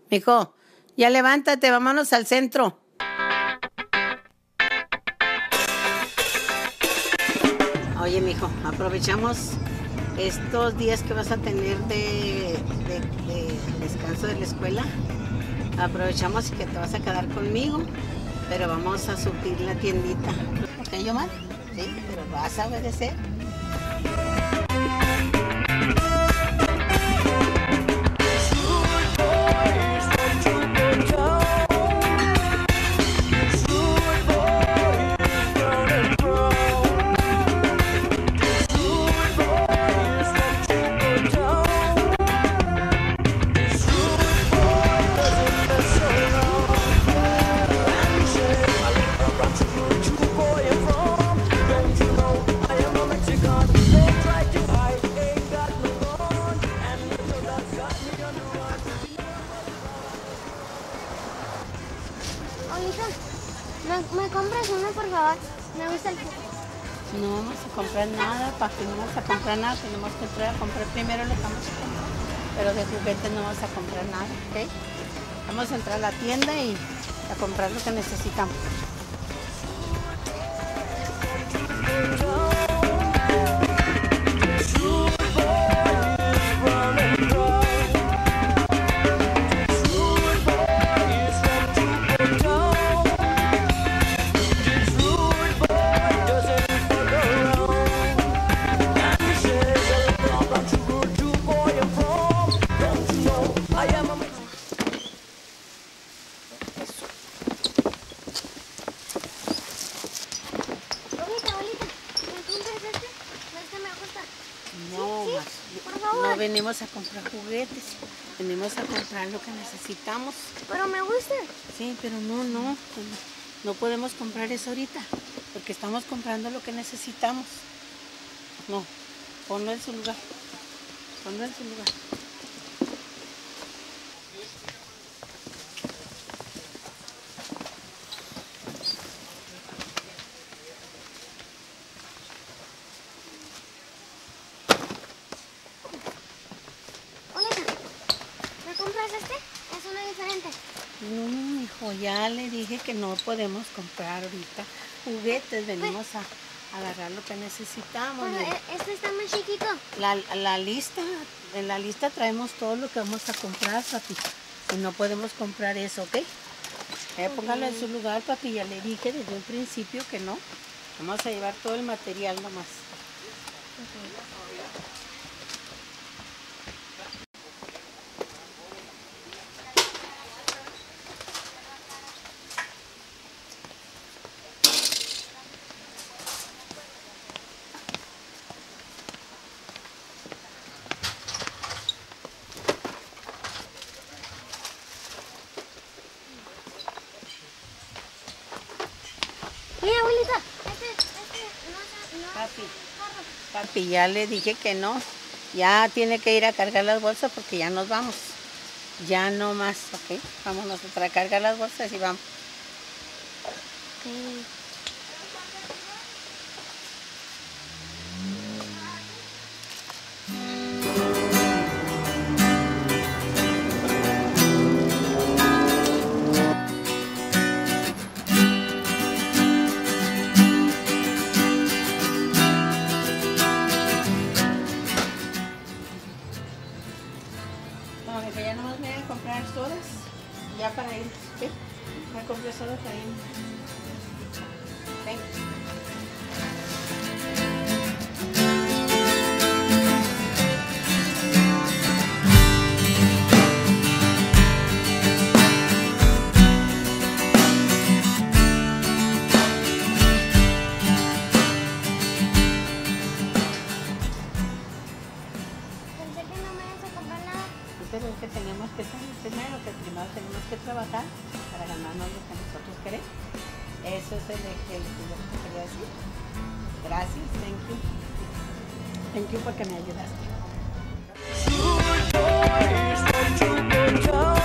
Mijo, ya levántate, vámonos al centro. Oye, mijo, aprovechamos estos días que vas a tener de descanso de la escuela. Aprovechamos que te vas a quedar conmigo, pero vamos a surtir la tiendita. ¿Ok, Yomar? Sí, pero vas a obedecer. ¿Me compras uno, por favor? Me gusta el juguete. No vamos a comprar nada, papi, no vamos a comprar nada. Tenemos que entrar a comprar primero lo que vamos a comprar. Pero de juguetes no vamos a comprar nada, ¿ok? Vamos a entrar a la tienda y a comprar lo que necesitamos. No venimos a comprar juguetes, venimos a comprar lo que necesitamos. Pero me gusta. Sí, pero no podemos comprar eso ahorita, porque estamos comprando lo que necesitamos. No, ponlo en su lugar, ponlo en su lugar. No, hijo, ya le dije que no podemos comprar ahorita juguetes, venimos a agarrar lo que necesitamos. Pero este está muy chiquito. En la lista traemos todo lo que vamos a comprar, papi. Y no podemos comprar eso, ¿ok? Póngalo en su lugar, papi, ya le dije desde un principio que no. Vamos a llevar todo el material nomás. Mira, abuelita, Papi, ya le dije que no. Ya tiene que ir a cargar las bolsas porque ya nos vamos. Ya no más, ¿ok? Vámonos para cargar las bolsas y vamos. Okay. Que ya nomás me voy a comprar sodas ya para ir, ¿sí? Me compré sodas para ir. ¿Sí? Pero es que tenemos que saber primero que primero tenemos que trabajar para ganarnos lo que nosotros queremos. Eso es lo que quería decir. Gracias, thank you. Thank you porque me ayudaste.